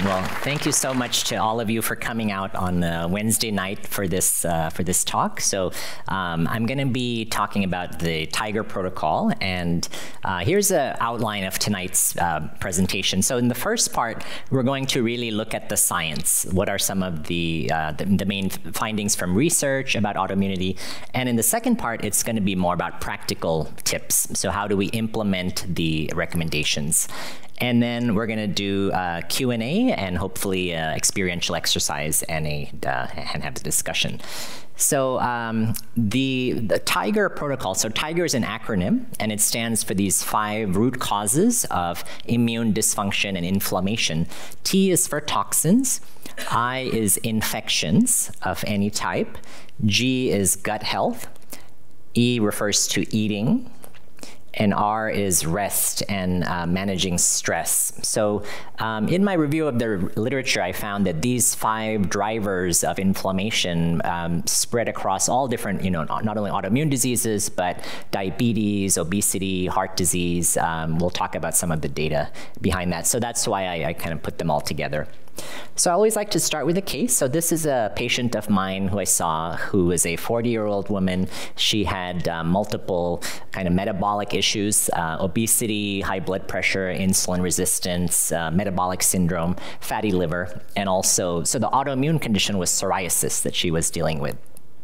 Well, thank you so much to all of you for coming out on Wednesday night for this talk. So I'm going to be talking about the T.I.G.E.R protocol, and here's an outline of tonight's presentation. So in the first part, we're going to really look at the science. What are some of the main findings from research about autoimmunity? And in the second part, it's going to be more about practical tips. So how do we implement the recommendations? And then we're going to do Q&A and hopefully experiential exercise and have the discussion. So the T.I.G.E.R protocol, so T.I.G.E.R is an acronym, and it stands for these 5 root causes of immune dysfunction and inflammation. T is for toxins, I is infections of any type, G is gut health, E refers to eating, and R is rest and managing stress. So in my review of the literature, I found that these 5 drivers of inflammation spread across all different, not only autoimmune diseases, but diabetes, obesity, heart disease. We'll talk about some of the data behind that. So that's why I kind of put them all together. So I always like to start with a case. So this is a patient of mine who I saw who is a 40-year-old woman. She had multiple kind of metabolic issues, obesity, high blood pressure, insulin resistance, metabolic syndrome, fatty liver, and also, so the autoimmune condition was psoriasis that she was dealing with.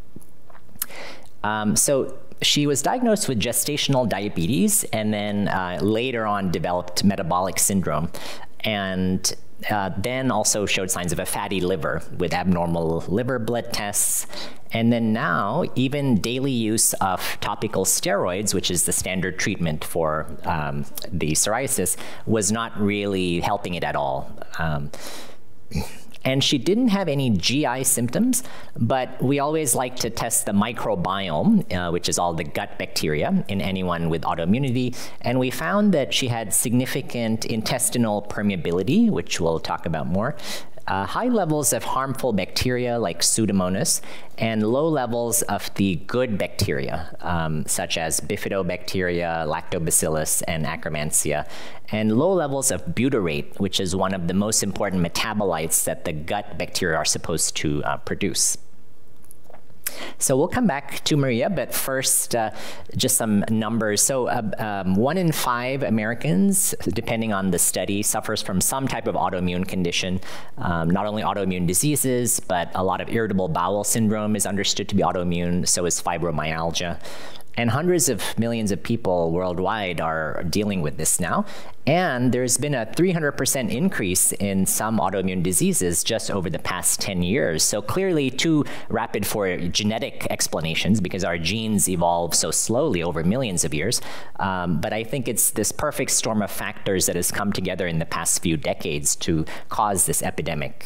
So she was diagnosed with gestational diabetes and then later on developed metabolic syndrome, and then also showed signs of a fatty liver with abnormal liver blood tests. And then now, even daily use of topical steroids, which is the standard treatment for the psoriasis, was not really helping it at all. And she didn't have any GI symptoms, but we always like to test the microbiome, which is all the gut bacteria in anyone with autoimmunity. And we found that she had significant intestinal permeability, which we'll talk about more, high levels of harmful bacteria like Pseudomonas, and low levels of the good bacteria, such as bifidobacteria, lactobacillus, and Akkermansia, and low levels of butyrate, which is one of the most important metabolites that the gut bacteria are supposed to produce. So we'll come back to Maria, but first, just some numbers. So 1 in 5 Americans, depending on the study, suffers from some type of autoimmune condition. Not only autoimmune diseases, but a lot of irritable bowel syndrome is understood to be autoimmune, so is fibromyalgia. And hundreds of millions of people worldwide are dealing with this now. And there's been a 300% increase in some autoimmune diseases just over the past 10 years. So clearly too rapid for genetic explanations because our genes evolve so slowly over millions of years. But I think it's this perfect storm of factors that has come together in the past few decades to cause this epidemic.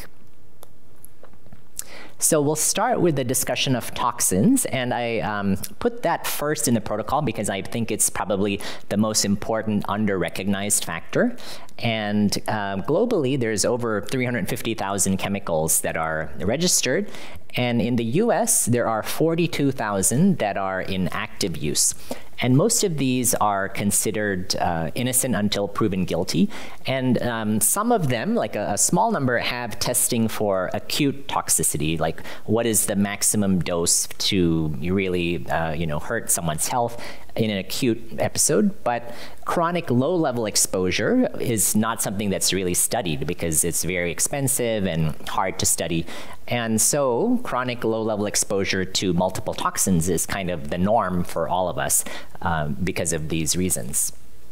So we'll start with the discussion of toxins, and I put that first in the protocol because I think it's probably the most important under-recognized factor. And globally, there's over 350,000 chemicals that are registered, and in the US, there are 42,000 that are in active use. And most of these are considered innocent until proven guilty. And some of them, like a small number, have testing for acute toxicity, like what is the maximum dose to really hurt someone's health in an acute episode. But chronic low-level exposure is not something that's really studied because it's very expensive and hard to study. And so chronic low-level exposure to multiple toxins is kind of the norm for all of us because of these reasons.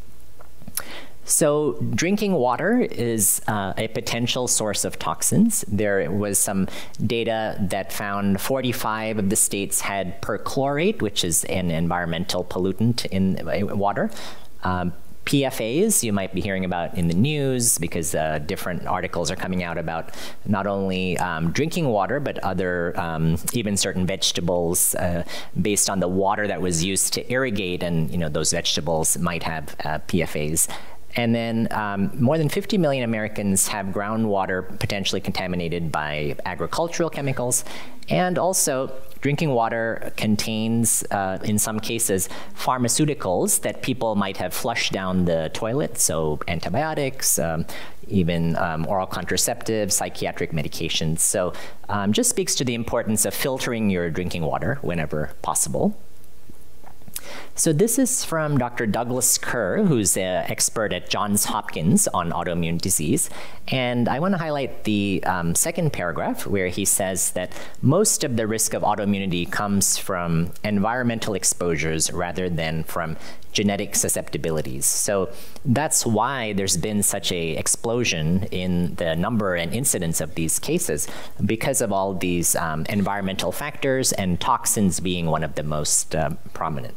So drinking water is a potential source of toxins. There was some data that found 45 of the states had perchlorate, which is an environmental pollutant in water. PFAs you might be hearing about in the news because different articles are coming out about not only drinking water, but other, even certain vegetables based on the water that was used to irrigate, and those vegetables might have PFAs. And then more than 50 million Americans have groundwater potentially contaminated by agricultural chemicals. And also, drinking water contains, in some cases, pharmaceuticals that people might have flushed down the toilet, so antibiotics, even oral contraceptives, psychiatric medications. So just speaks to the importance of filtering your drinking water whenever possible. So this is from Dr. Douglas Kerr, who's an expert at Johns Hopkins on autoimmune disease. And I want to highlight the second paragraph where he says that most of the risk of autoimmunity comes from environmental exposures rather than from genetic susceptibilities. So that's why there's been such an explosion in the number and incidence of these cases, because of all these environmental factors, and toxins being one of the most prominent.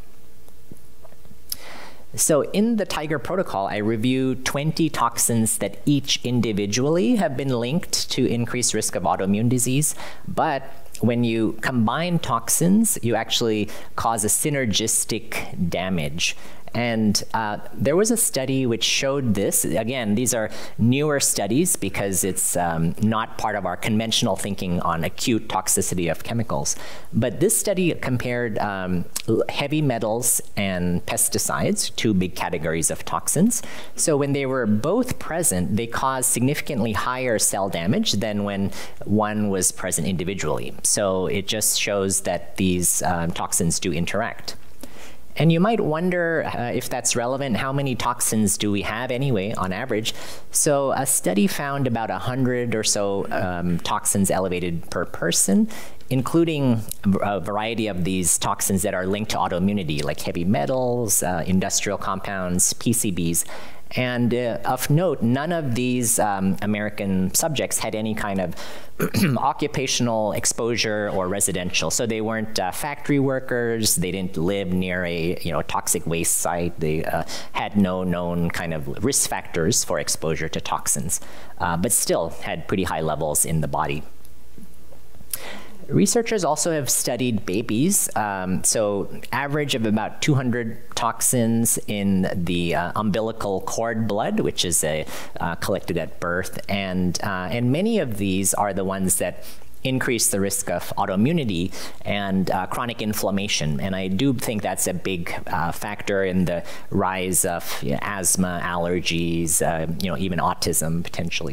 So in the T.I.G.E.R protocol, I reviewed 20 toxins that each individually have been linked to increased risk of autoimmune disease. But when you combine toxins, you actually cause a synergistic damage. And there was a study which showed this. Again, these are newer studies because it's not part of our conventional thinking on acute toxicity of chemicals. But this study compared heavy metals and pesticides, two big categories of toxins. So when they were both present, they caused significantly higher cell damage than when one was present individually. So it just shows that these toxins do interact. And you might wonder if that's relevant. How many toxins do we have anyway, on average? So a study found about 100 or so toxins elevated per person, including a variety of these toxins that are linked to autoimmunity, like heavy metals, industrial compounds, PCBs. And of note, none of these American subjects had any kind of occupational exposure or residential. So they weren't factory workers. They didn't live near a toxic waste site. They had no known kind of risk factors for exposure to toxins, but still had pretty high levels in the body. Researchers also have studied babies, so average of about 200 toxins in the umbilical cord blood, which is collected at birth, and many of these are the ones that increase the risk of autoimmunity and chronic inflammation. And I do think that's a big factor in the rise of asthma, allergies, even autism potentially.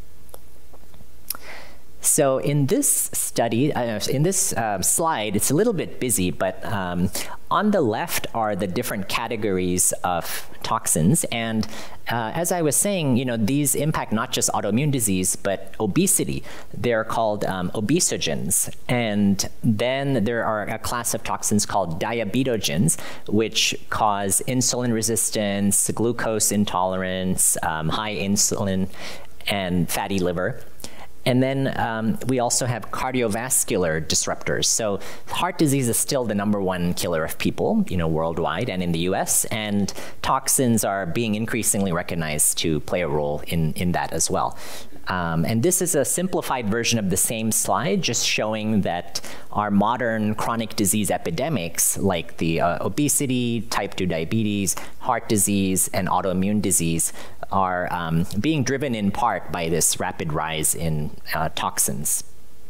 So in this study, in this slide, it's a little bit busy, but on the left are the different categories of toxins. And as I was saying, these impact not just autoimmune disease, but obesity. They're called obesogens. And then there are a class of toxins called diabetogens, which cause insulin resistance, glucose intolerance, high insulin, and fatty liver. And then we also have cardiovascular disruptors. So heart disease is still the #1 killer of people, worldwide and in the US. And toxins are being increasingly recognized to play a role in that as well. And this is a simplified version of the same slide, just showing that our modern chronic disease epidemics, like the obesity, type 2 diabetes, heart disease, and autoimmune disease, are being driven in part by this rapid rise in toxins.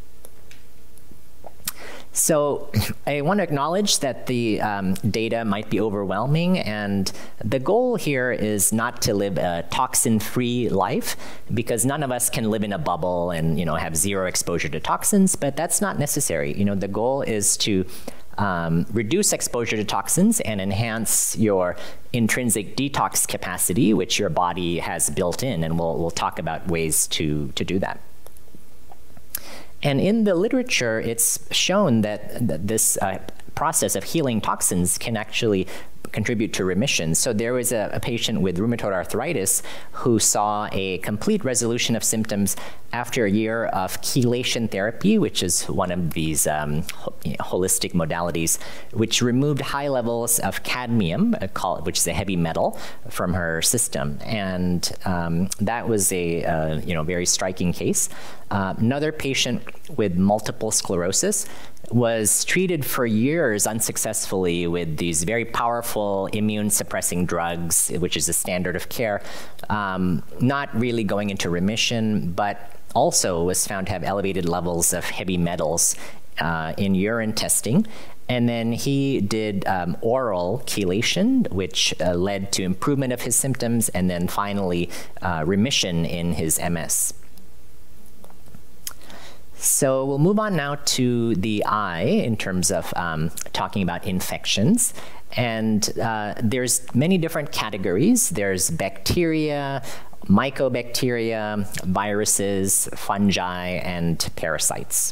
So I want to acknowledge that the data might be overwhelming, and the goal here is not to live a toxin-free life, because none of us can live in a bubble and have zero exposure to toxins, but that's not necessary. The goal is to reduce exposure to toxins and enhance your intrinsic detox capacity, which your body has built in, and we'll talk about ways to do that. And in the literature, it's shown that this process of healing toxins can actually contribute to remission. So there was a patient with rheumatoid arthritis who saw a complete resolution of symptoms after a year of chelation therapy, which is one of these holistic modalities, which removed high levels of cadmium, which is a heavy metal, from her system. And that was a very striking case. Another patient with multiple sclerosis was treated for years unsuccessfully with these very powerful immune-suppressing drugs, which is the standard of care, not really going into remission, but also was found to have elevated levels of heavy metals in urine testing. And then he did oral chelation, which led to improvement of his symptoms, and then finally remission in his MS. So we'll move on now to the eye in terms of talking about infections. And there's many different categories. There's bacteria, mycobacteria, viruses, fungi, and parasites.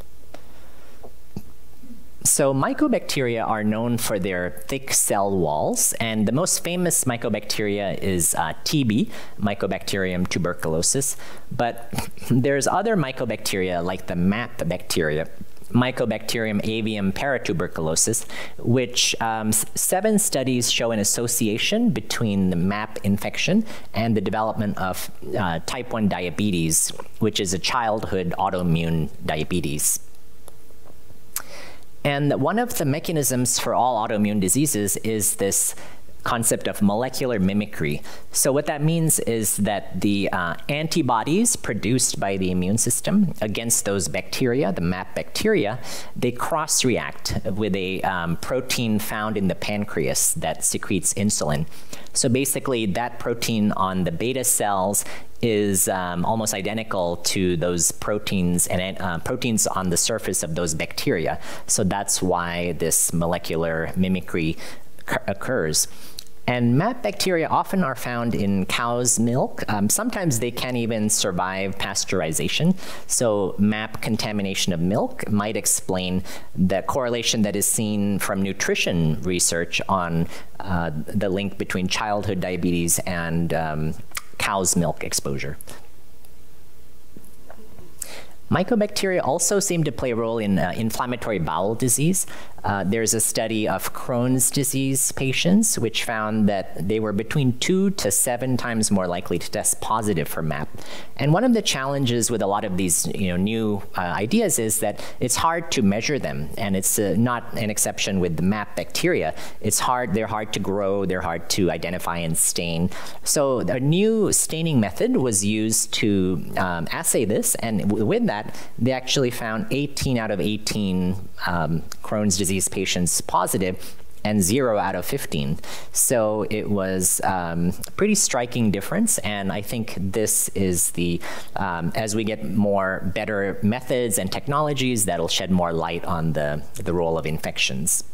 So mycobacteria are known for their thick cell walls, and the most famous mycobacteria is TB, Mycobacterium tuberculosis. But there's other mycobacteria like the MAP bacteria, Mycobacterium avium paratuberculosis, which 7 studies show an association between the MAP infection and the development of type 1 diabetes, which is a childhood autoimmune diabetes. And one of the mechanisms for all autoimmune diseases is this concept of molecular mimicry. So what that means is that the antibodies produced by the immune system against those bacteria, the MAP bacteria, they cross-react with a protein found in the pancreas that secretes insulin. So basically, that protein on the beta cells is almost identical to those proteins and proteins on the surface of those bacteria. So that's why this molecular mimicry occurs. And MAP bacteria often are found in cow's milk. Sometimes they can even survive pasteurization. So MAP contamination of milk might explain the correlation that is seen from nutrition research on the link between childhood diabetes and cow's milk exposure. Mycobacteria also seem to play a role in inflammatory bowel disease. There's a study of Crohn's disease patients which found that they were between 2 to 7 times more likely to test positive for MAP. And one of the challenges with a lot of these new ideas is that it's hard to measure them, and it's not an exception with the MAP bacteria. They're hard to grow, they're hard to identify and stain. So a new staining method was used to assay this, and with that, they actually found 18 out of 18 Crohn's disease patients positive and 0 out of 15. So it was a pretty striking difference, and I think this is the, as we get better methods and technologies, that'll shed more light on the role of infections.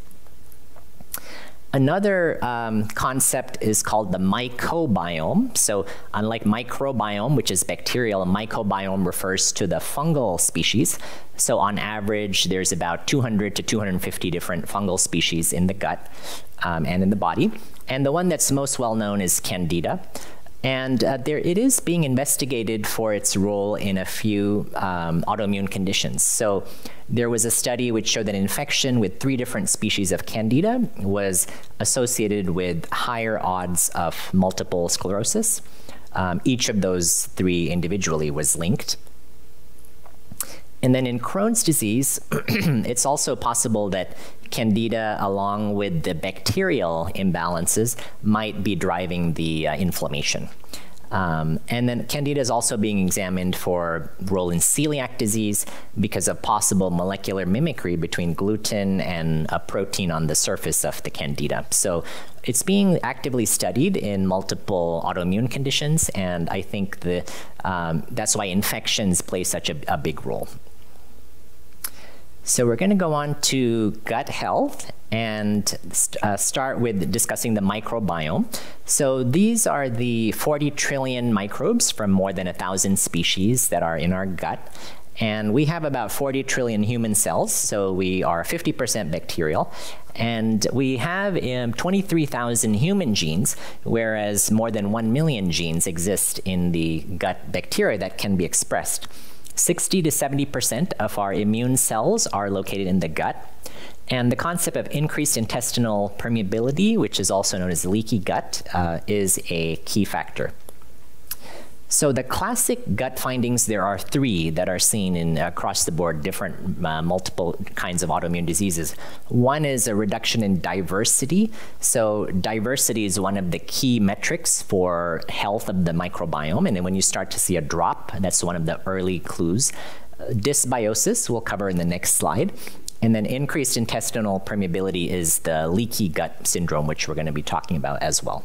Another concept is called the mycobiome. So unlike microbiome, which is bacterial, mycobiome refers to the fungal species. So on average, there's about 200 to 250 different fungal species in the gut and in the body. And the one that's most well known is Candida. And it is being investigated for its role in a few autoimmune conditions. So there was a study which showed that infection with 3 different species of Candida was associated with higher odds of multiple sclerosis. Each of those 3 individually was linked. And then in Crohn's disease, it's also possible that Candida, along with the bacterial imbalances, might be driving the inflammation. And then Candida is also being examined for role in celiac disease because of possible molecular mimicry between gluten and a protein on the surface of the Candida. So it's being actively studied in multiple autoimmune conditions, and I think that's why infections play such a big role. So we're going to go on to gut health and start with discussing the microbiome. So these are the 40 trillion microbes from more than 1,000 species that are in our gut. And we have about 40 trillion human cells, so we are 50% bacterial. And we have 23,000 human genes, whereas more than 1 million genes exist in the gut bacteria that can be expressed. 60 to 70% of our immune cells are located in the gut. And the concept of increased intestinal permeability, which is also known as leaky gut, is a key factor. So the classic gut findings, there are 3 that are seen in across the board, different multiple kinds of autoimmune diseases. One is a reduction in diversity. So diversity is one of the key metrics for health of the microbiome. And then when you start to see a drop, that's one of the early clues. Dysbiosis, we'll cover in the next slide. And then increased intestinal permeability is the leaky gut syndrome, which we're going to be talking about as well.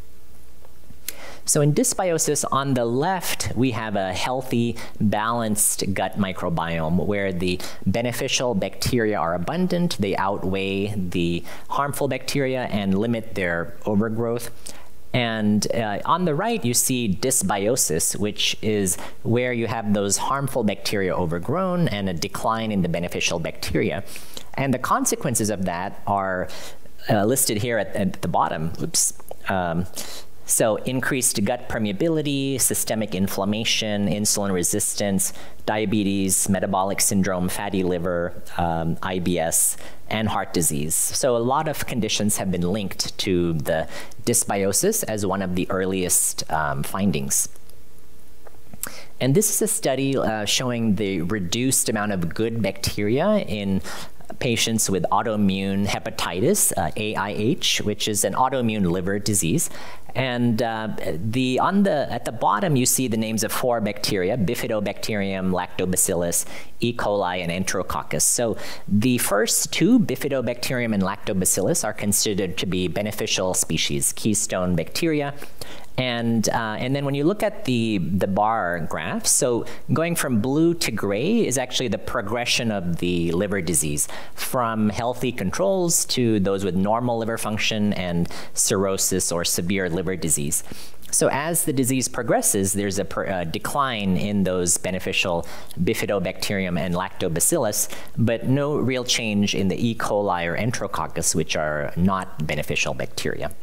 So in dysbiosis, on the left, we have a healthy, balanced gut microbiome where the beneficial bacteria are abundant, they outweigh the harmful bacteria and limit their overgrowth. And on the right, you see dysbiosis, which is where you have those harmful bacteria overgrown and a decline in the beneficial bacteria. And the consequences of that are listed here at the bottom. Oops. So increased gut permeability, systemic inflammation, insulin resistance, diabetes, metabolic syndrome, fatty liver, IBS, and heart disease. So a lot of conditions have been linked to the dysbiosis as one of the earliest findings. And this is a study showing the reduced amount of good bacteria in patients with autoimmune hepatitis, AIH, which is an autoimmune liver disease. And at the bottom, you see the names of 4 bacteria: Bifidobacterium, Lactobacillus, E. coli, and Enterococcus. So the first 2, Bifidobacterium and Lactobacillus, are considered to be beneficial species, keystone bacteria. And then when you look at the bar graph, so going from blue to gray is actually the progression of the liver disease from healthy controls to those with normal liver function and cirrhosis or severe liver disease. So as the disease progresses, there's a decline in those beneficial Bifidobacterium and Lactobacillus, but no real change in the E. coli or Enterococcus, which are not beneficial bacteria.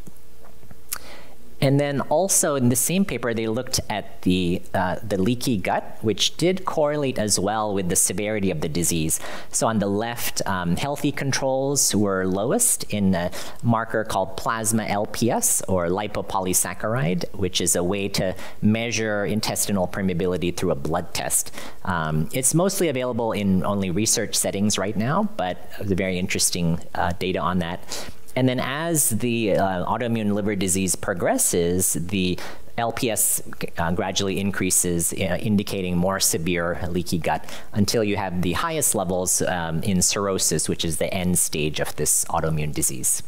And then also in the same paper, they looked at the leaky gut, which did correlate as well with the severity of the disease. So on the left, healthy controls were lowest in a marker called plasma LPS, or lipopolysaccharide, which is a way to measure intestinal permeability through a blood test. It's mostly available in only research settings right now, but very interesting data on that. And then as the autoimmune liver disease progresses, the LPS gradually increases, indicating more severe leaky gut, until you have the highest levels in cirrhosis, which is the end stage of this autoimmune disease.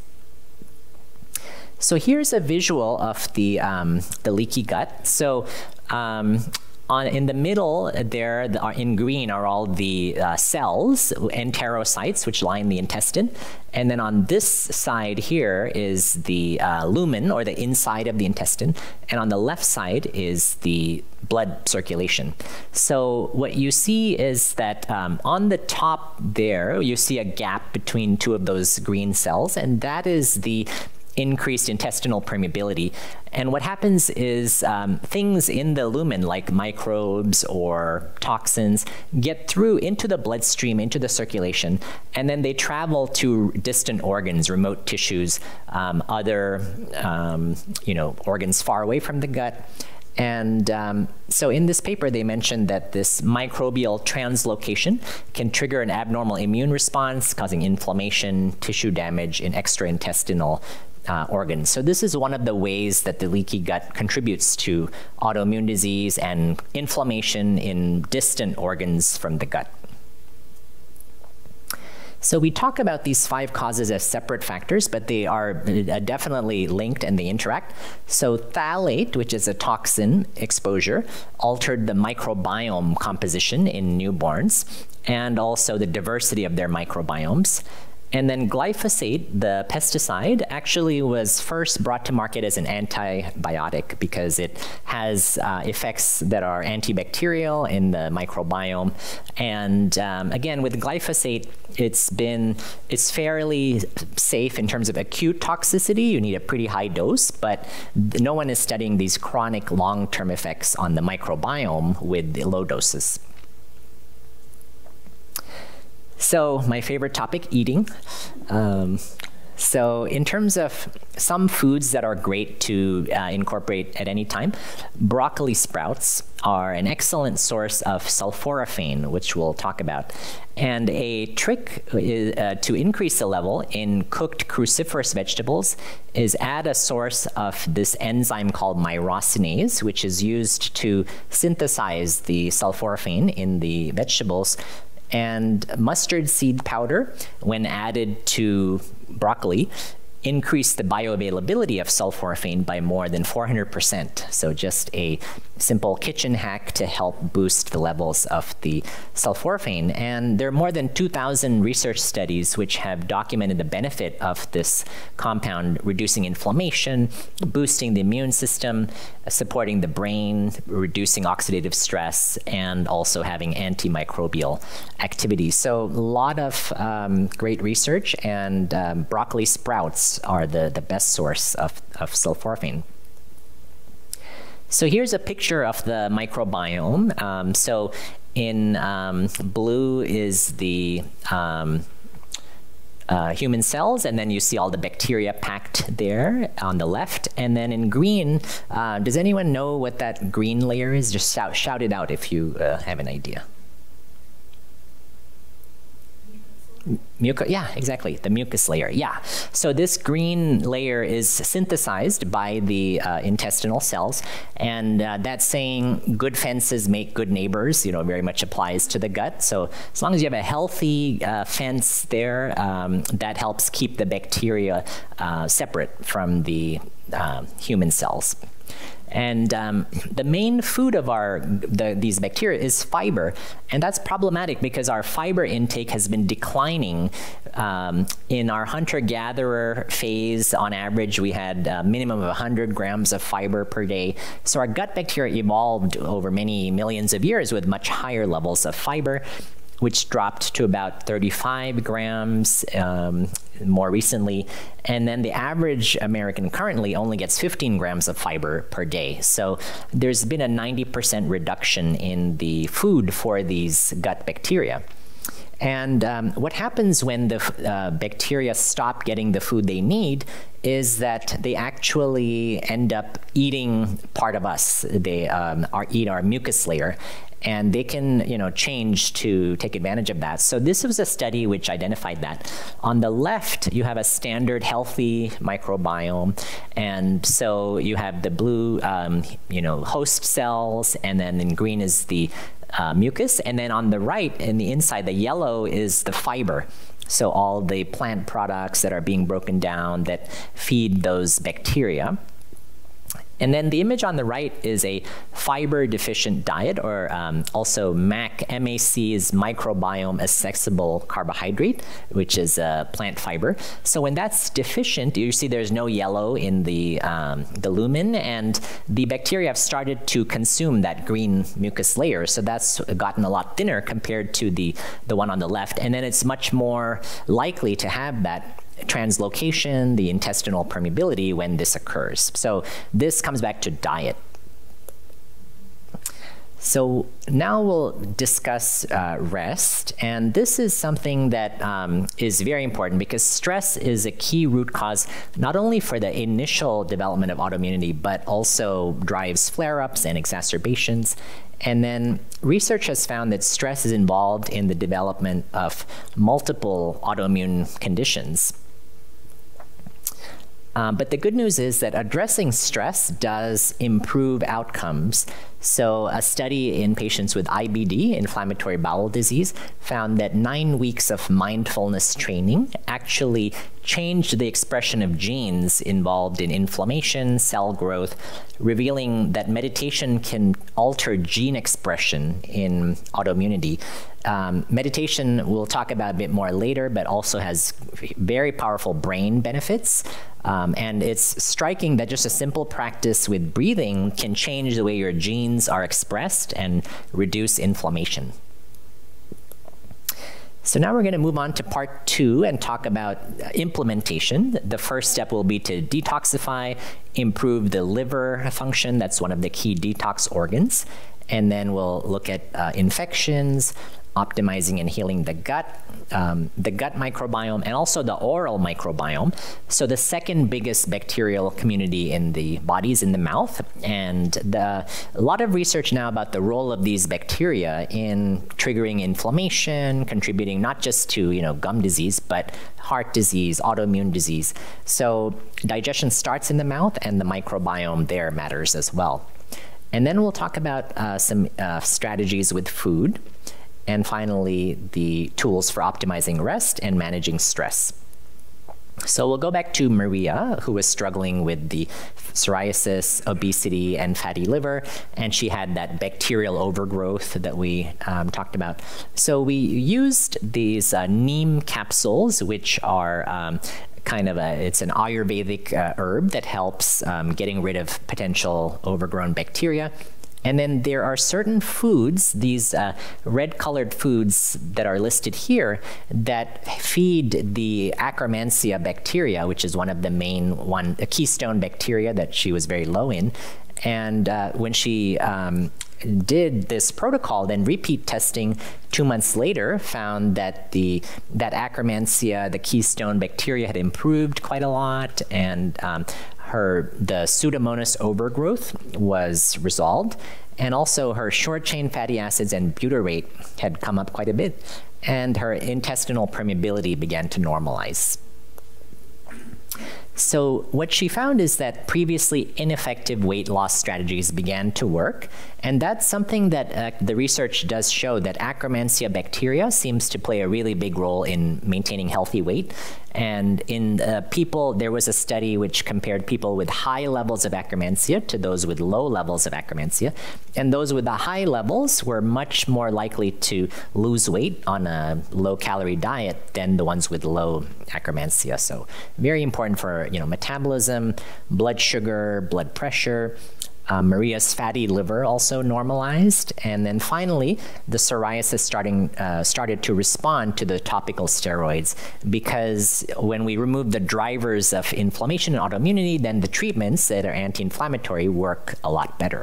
So here's a visual of the leaky gut. So in the middle there, in green, are all the cells, enterocytes, which line the intestine. And then on this side here is the lumen, or the inside of the intestine. And on the left side is the blood circulation. So what you see is that on the top there, you see a gap between 2 of those green cells, and that is the increased intestinal permeability. And what happens is things in the lumen, like microbes or toxins, get through into the bloodstream, into the circulation, and then they travel to distant organs, remote tissues, other organs far away from the gut. And so in this paper, they mentioned that this microbial translocation can trigger an abnormal immune response, causing inflammation, tissue damage in extraintestinal organs. So this is one of the ways that the leaky gut contributes to autoimmune disease and inflammation in distant organs from the gut. So we talk about these 5 causes as separate factors, but they are definitely linked and they interact. So phthalate, which is a toxin exposure, altered the microbiome composition in newborns and also the diversity of their microbiomes. And then glyphosate, the pesticide, actually was first brought to market as an antibiotic because it has effects that are antibacterial in the microbiome. And again, with glyphosate, it's fairly safe in terms of acute toxicity. You need a pretty high dose, but no one is studying these chronic long-term effects on the microbiome with the low doses. So my favorite topic, eating. So in terms of some foods that are great to incorporate at any time, broccoli sprouts are an excellent source of sulforaphane, which we'll talk about. And a trick is, to increase the level in cooked cruciferous vegetables is add a source of this enzyme called myrosinase, which is used to synthesize the sulforaphane in the vegetables. And mustard seed powder, when added to broccoli, increase the bioavailability of sulforaphane by more than 400%. So just a simple kitchen hack to help boost the levels of the sulforaphane. And there are more than 2,000 research studies which have documented the benefit of this compound, reducing inflammation, boosting the immune system, supporting the brain, reducing oxidative stress, and also having antimicrobial activity. So a lot of great research, and broccoli sprouts are the best source of sulforaphane. So here's a picture of the microbiome. So in blue is the human cells, and then you see all the bacteria packed there on the left. And then in green, does anyone know what that green layer is? Just shout it out if you have an idea. Yeah, exactly, the mucus layer, yeah. So this green layer is synthesized by the intestinal cells, and that saying, good fences make good neighbors, you know, very much applies to the gut. So as long as you have a healthy fence there, that helps keep the bacteria separate from the human cells. And the main food of these bacteria is fiber, and that's problematic because our fiber intake has been declining. In our hunter-gatherer phase, on average, we had a minimum of 100 grams of fiber per day. So our gut bacteria evolved over many millions of years with much higher levels of fiber, which dropped to about 35 grams more recently. And then the average American currently only gets 15 grams of fiber per day. So there's been a 90% reduction in the food for these gut bacteria. And what happens when the bacteria stop getting the food they need is that they actually end up eating part of us. They eat our mucus layer. And they can, you know, change to take advantage of that. So this was a study which identified that. On the left, you have a standard healthy microbiome. And so you have the blue, you know, host cells, and then in green is the mucus. And then on the right, in the inside, the yellow is the fiber. So all the plant products that are being broken down that feed those bacteria. And then the image on the right is a fiber-deficient diet, or also MAC. MAC is microbiome accessible carbohydrate, which is plant fiber. So when that's deficient, you see there's no yellow in the lumen, and the bacteria have started to consume that green mucus layer. So that's gotten a lot thinner compared to the one on the left. And then it's much more likely to have that translocation, the intestinal permeability when this occurs. So this comes back to diet. So now we'll discuss rest, and this is something that is very important because stress is a key root cause not only for the initial development of autoimmunity, but also drives flare-ups and exacerbations. And then research has found that stress is involved in the development of multiple autoimmune conditions. But the good news is that addressing stress does improve outcomes. So a study in patients with IBD, inflammatory bowel disease, found that 9 weeks of mindfulness training actually changed the expression of genes involved in inflammation, cell growth, revealing that meditation can alter gene expression in autoimmunity. Meditation we'll talk about a bit more later, but also has very powerful brain benefits. And it's striking that just a simple practice with breathing can change the way your genes are expressed and reduce inflammation. So now we're going to move on to part 2 and talk about implementation. The first step will be to detoxify, improve the liver function. That's one of the key detox organs. And then we'll look at infections, optimizing and healing the gut microbiome, and also the oral microbiome. So the second biggest bacterial community in the body is in the mouth, and a lot of research now about the role of these bacteria in triggering inflammation, contributing not just to gum disease, but heart disease, autoimmune disease. So digestion starts in the mouth, and the microbiome there matters as well. And then we'll talk about some strategies with food. And finally, the tools for optimizing rest and managing stress. So we'll go back to Maria, who was struggling with the psoriasis, obesity, and fatty liver, and she had that bacterial overgrowth that we talked about. So we used these neem capsules, which are it's an Ayurvedic herb that helps getting rid of potential overgrown bacteria. And then there are certain foods, these red-colored foods that are listed here, that feed the Akkermansia bacteria, which is one of the a keystone bacteria that she was very low in. And when she did this protocol, then repeat testing 2 months later found that that Akkermansia, the keystone bacteria, had improved quite a lot, and the Pseudomonas overgrowth was resolved, and also her short-chain fatty acids and butyrate had come up quite a bit, and her intestinal permeability began to normalize. So what she found is that previously ineffective weight loss strategies began to work, and that's something that the research does show, that Akkermansia bacteria seems to play a really big role in maintaining healthy weight. And in people, there was a study which compared people with high levels of Akkermansia to those with low levels of Akkermansia. And those with the high levels were much more likely to lose weight on a low-calorie diet than the ones with low Akkermansia. So very important for metabolism, blood sugar, blood pressure. Maria's fatty liver also normalized, and then finally, the psoriasis started to respond to the topical steroids, because when we remove the drivers of inflammation and autoimmunity, then the treatments that are anti-inflammatory work a lot better.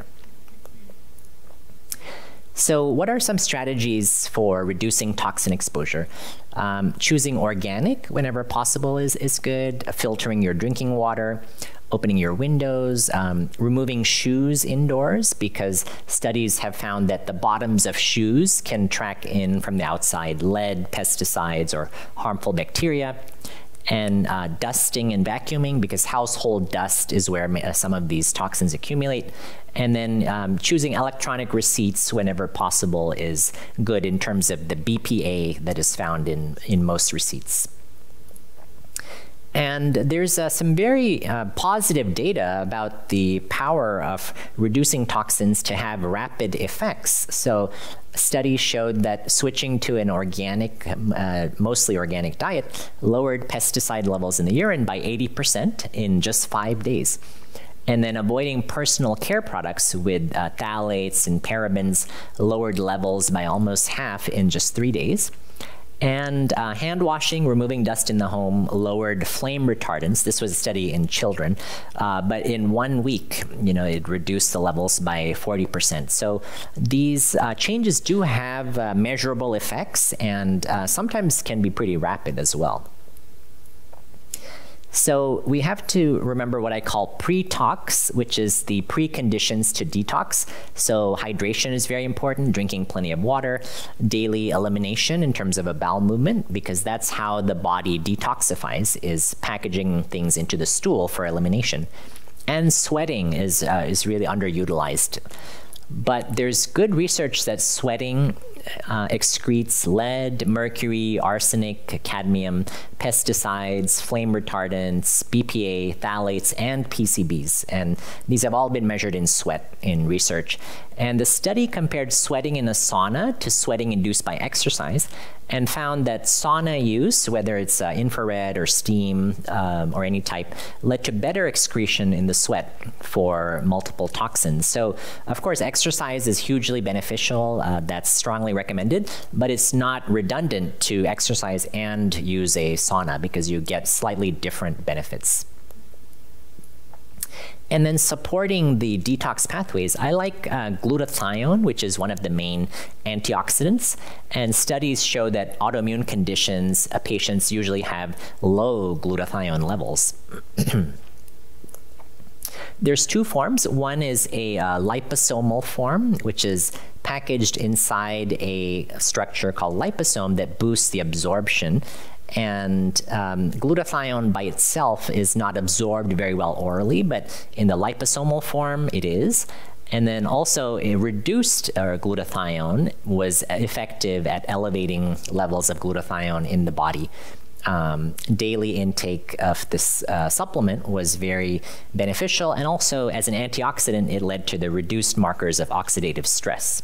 So what are some strategies for reducing toxin exposure? Choosing organic whenever possible is good, filtering your drinking water, opening your windows, removing shoes indoors, because studies have found that the bottoms of shoes can track in from the outside lead, pesticides, or harmful bacteria. And dusting and vacuuming, because household dust is where some of these toxins accumulate. And then choosing electronic receipts whenever possible is good in terms of the BPA that is found in most receipts. And there's some very positive data about the power of reducing toxins to have rapid effects. So studies showed that switching to an organic, mostly organic diet lowered pesticide levels in the urine by 80% in just 5 days. And then avoiding personal care products with phthalates and parabens lowered levels by almost half in just 3 days. And hand washing, removing dust in the home, lowered flame retardants. This was a study in children, but in 1 week, it reduced the levels by 40%. So these changes do have measurable effects, and sometimes can be pretty rapid as well. So we have to remember what I call pre-tox, which is the preconditions to detox. So hydration is very important, drinking plenty of water, daily elimination in terms of a bowel movement, because that's how the body detoxifies, is packaging things into the stool for elimination. And sweating is really underutilized. But there's good research that sweating excretes lead, mercury, arsenic, cadmium, pesticides, flame retardants, BPA, phthalates, and PCBs. And these have all been measured in sweat in research. And the study compared sweating in a sauna to sweating induced by exercise, and found that sauna use, whether it's infrared or steam or any type, led to better excretion in the sweat for multiple toxins. So, of course, exercise is hugely beneficial. That's strongly recommended, but it's not redundant to exercise and use a sauna, because you get slightly different benefits. And then supporting the detox pathways, I like glutathione, which is one of the main antioxidants. And studies show that autoimmune conditions, patients usually have low glutathione levels. There's two forms. One is a liposomal form, which is packaged inside a structure called liposome that boosts the absorption. And glutathione by itself is not absorbed very well orally, but in the liposomal form it is. And then also a reduced glutathione was effective at elevating levels of glutathione in the body. Daily intake of this supplement was very beneficial, and also as an antioxidant it led to the reduced markers of oxidative stress.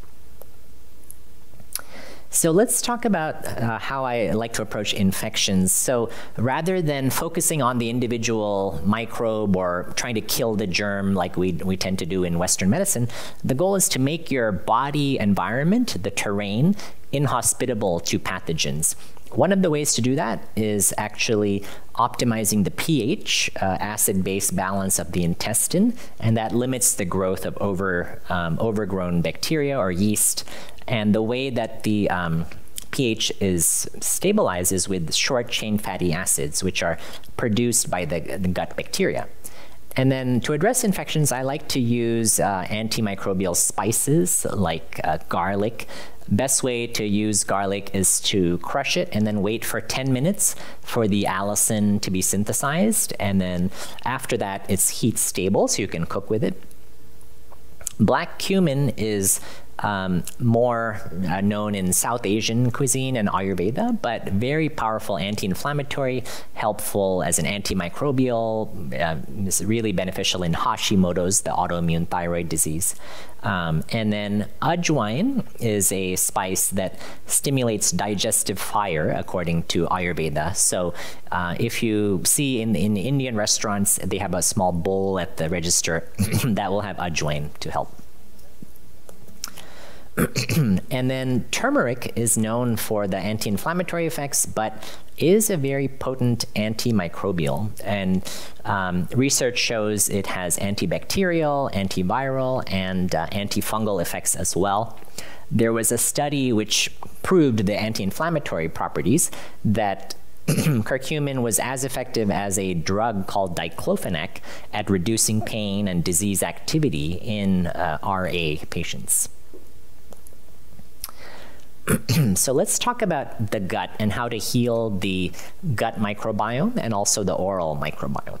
So let's talk about how I like to approach infections. So rather than focusing on the individual microbe or trying to kill the germ like we tend to do in Western medicine, the goal is to make your body environment, the terrain, inhospitable to pathogens. One of the ways to do that is actually optimizing the pH, acid-base balance of the intestine, and that limits the growth of overgrown bacteria or yeast. And the way that the pH is stabilized is with short-chain fatty acids, which are produced by the gut bacteria. And then to address infections, I like to use antimicrobial spices like garlic. Best way to use garlic is to crush it and then wait for 10 minutes for the allicin to be synthesized. And then after that, it's heat stable, so you can cook with it. Black cumin is more known in South Asian cuisine and Ayurveda, but very powerful anti-inflammatory, helpful as an antimicrobial, is really beneficial in Hashimoto's, the autoimmune thyroid disease. And then ajwain is a spice that stimulates digestive fire, according to Ayurveda. So if you see in Indian restaurants, they have a small bowl at the register that will have ajwain to help. And then turmeric is known for the anti-inflammatory effects, but is a very potent antimicrobial. And research shows it has antibacterial, antiviral, and antifungal effects as well. There was a study which proved the anti-inflammatory properties, that curcumin was as effective as a drug called diclofenac at reducing pain and disease activity in RA patients. So let's talk about the gut and how to heal the gut microbiome and also the oral microbiome.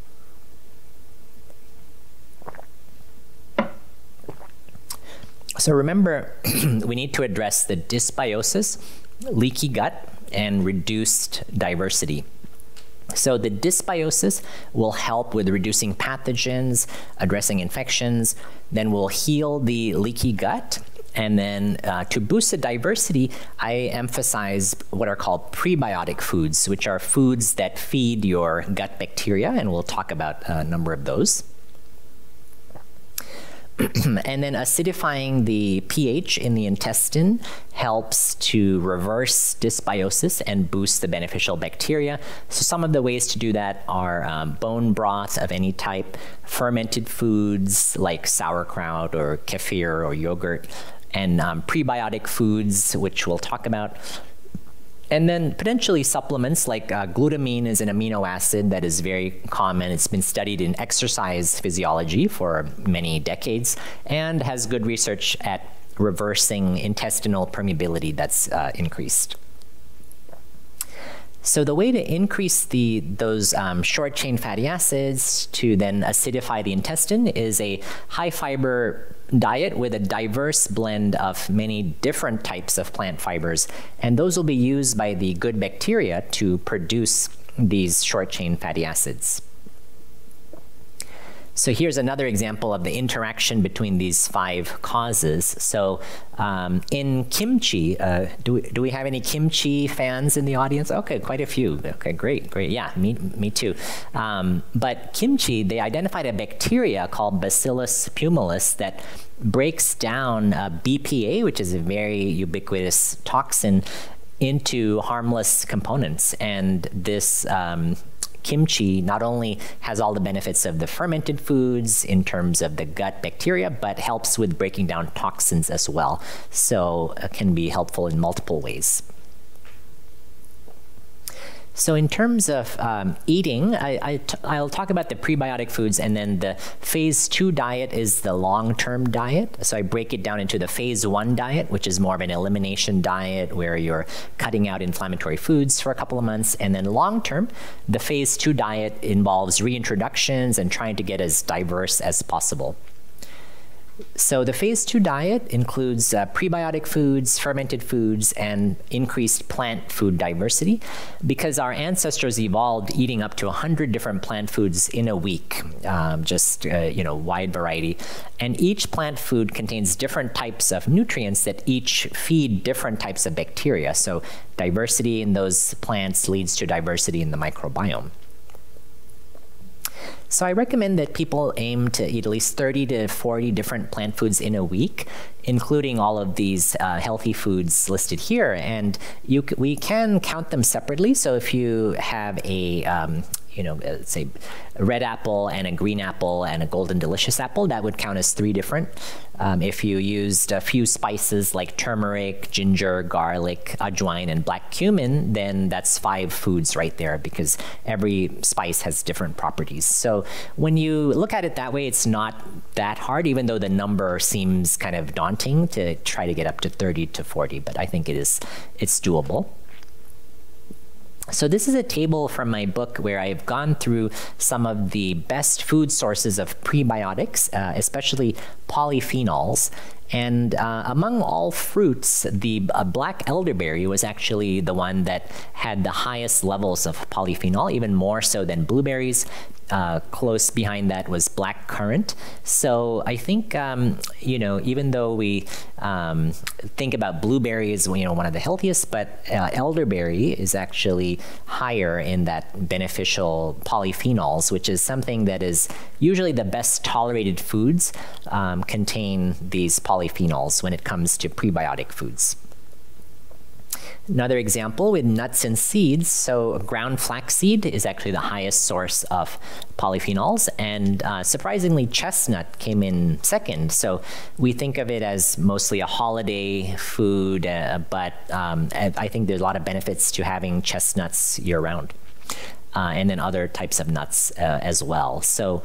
So remember, we need to address the dysbiosis, leaky gut, and reduced diversity. So the dysbiosis will help with reducing pathogens, addressing infections, then we'll heal the leaky gut. And then to boost the diversity, I emphasize what are called prebiotic foods, which are foods that feed your gut bacteria, and we'll talk about a number of those. And then acidifying the pH in the intestine helps to reverse dysbiosis and boost the beneficial bacteria. So some of the ways to do that are bone broth of any type, fermented foods like sauerkraut or kefir or yogurt, and prebiotic foods, which we'll talk about. And then potentially supplements like glutamine is an amino acid that is very common. It's been studied in exercise physiology for many decades and has good research at reversing intestinal permeability that's increased. So the way to increase those short-chain fatty acids to then acidify the intestine is a high-fiber diet with a diverse blend of many different types of plant fibers. And those will be used by the good bacteria to produce these short-chain fatty acids. So here's another example of the interaction between these 5 causes. So in kimchi, do we have any kimchi fans in the audience? Okay, quite a few. Okay, great. Yeah, me too. But kimchi, they identified a bacteria called Bacillus pumilis that breaks down BPA, which is a very ubiquitous toxin, into harmless components. And this kimchi not only has all the benefits of the fermented foods in terms of the gut bacteria, but helps with breaking down toxins as well. So it can be helpful in multiple ways. So in terms of eating, I'll talk about the prebiotic foods, and then the phase 2 diet is the long-term diet. So I break it down into the phase 1 diet, which is more of an elimination diet where you're cutting out inflammatory foods for a couple of months. And then long-term, the phase 2 diet involves reintroductions and trying to get as diverse as possible. So the phase 2 diet includes prebiotic foods, fermented foods, and increased plant food diversity, because our ancestors evolved eating up to 100 different plant foods in a week, wide variety. And each plant food contains different types of nutrients that each feed different types of bacteria. So diversity in those plants leads to diversity in the microbiome. So I recommend that people aim to eat at least 30 to 40 different plant foods in a week, including all of these healthy foods listed here. And we can count them separately. So if you have a say a red apple and a green apple and a golden delicious apple, that would count as 3 different. If you used a few spices like turmeric, ginger, garlic, ajwain, and black cumin, then that's 5 foods right there, because every spice has different properties. So when you look at it that way, it's not that hard, even though the number seems kind of daunting to try to get up to 30 to 40, but I think it's doable. So this is a table from my book where I've gone through some of the best food sources of prebiotics, especially polyphenols. And among all fruits, the black elderberry was actually the one that had the highest levels of polyphenol, even more so than blueberries. Close behind that was black currant. So I think, even though we think about blueberry as, one of the healthiest, but elderberry is actually higher in that beneficial polyphenols, which is something that is usually the best tolerated foods contain these polyphenols when it comes to prebiotic foods. Another example with nuts and seeds. So ground flaxseed is actually the highest source of polyphenols, and surprisingly, chestnut came in second. So we think of it as mostly a holiday food, but I think there's a lot of benefits to having chestnuts year-round. And then other types of nuts as well. So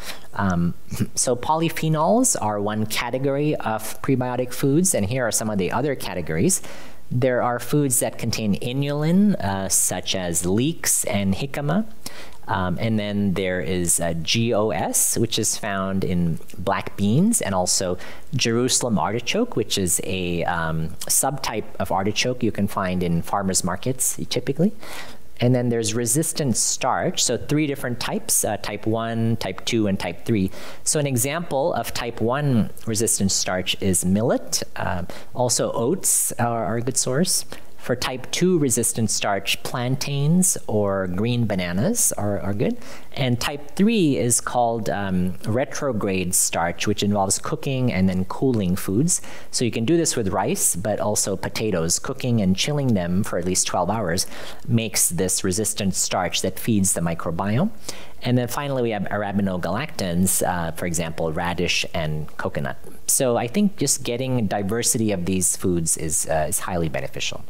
polyphenols are one category of prebiotic foods, and here are some of the other categories. There are foods that contain inulin, such as leeks and jicama. And then there is GOS, which is found in black beans, and also Jerusalem artichoke, which is a subtype of artichoke you can find in farmers markets typically. And then there's resistant starch, so 3 different types, type 1, type 2, and type 3. So an example of type 1 resistant starch is millet. Also oats are a good source. For type 2 resistant starch, plantains or green bananas are good. And type 3 is called retrograde starch, which involves cooking and then cooling foods. So you can do this with rice, but also potatoes. Cooking and chilling them for at least 12 hours makes this resistant starch that feeds the microbiome. And then finally, we have arabinogalactans, for example, radish and coconut. So I think just getting diversity of these foods is highly beneficial.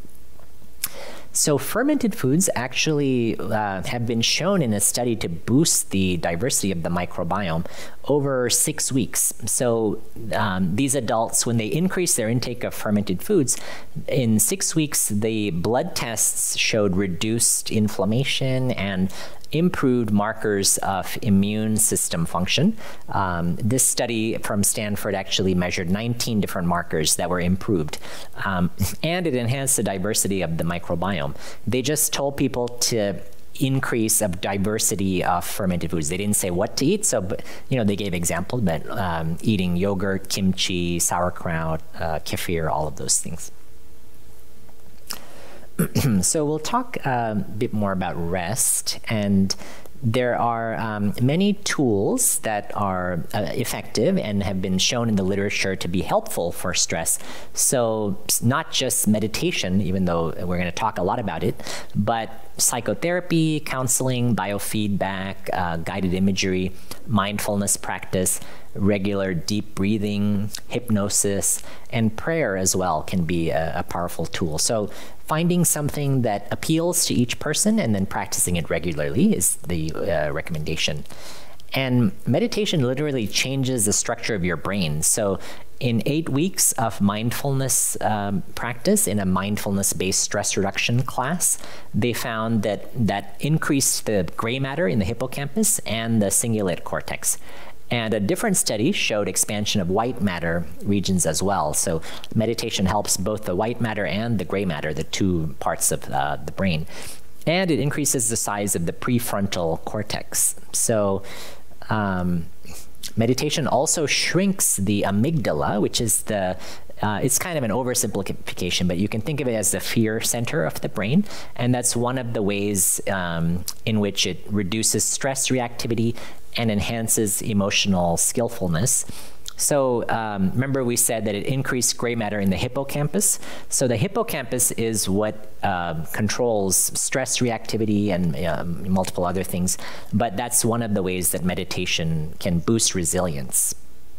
So fermented foods actually have been shown in a study to boost the diversity of the microbiome over 6 weeks. So these adults, when they increase their intake of fermented foods, in 6 weeks, the blood tests showed reduced inflammation and improved markers of immune system function. This study from Stanford actually measured 19 different markers that were improved, and it enhanced the diversity of the microbiome. They just told people to increase of diversity of fermented foods. They didn't say what to eat, so they gave examples, but eating yogurt, kimchi, sauerkraut, kefir, all of those things. So we'll talk a bit more about rest, and there are many tools that are effective and have been shown in the literature to be helpful for stress. So not just meditation, even though we're going to talk a lot about it, but psychotherapy, counseling, biofeedback, guided imagery, mindfulness practice, regular deep breathing, hypnosis, and prayer as well can be a powerful tool. So finding something that appeals to each person and then practicing it regularly is the recommendation. And meditation literally changes the structure of your brain. So in 8 weeks of mindfulness practice in a mindfulness-based stress reduction class, they found that increased the gray matter in the hippocampus and the cingulate cortex. And a different study showed expansion of white matter regions as well. So meditation helps both the white matter and the gray matter, the two parts of the brain. And it increases the size of the prefrontal cortex. So meditation also shrinks the amygdala, which is it's kind of an oversimplification, but you can think of it as the fear center of the brain. And that's one of the ways in which it reduces stress reactivity and enhances emotional skillfulness. So remember we said that it increased gray matter in the hippocampus. So the hippocampus is what controls stress reactivity and multiple other things. But that's one of the ways that meditation can boost resilience.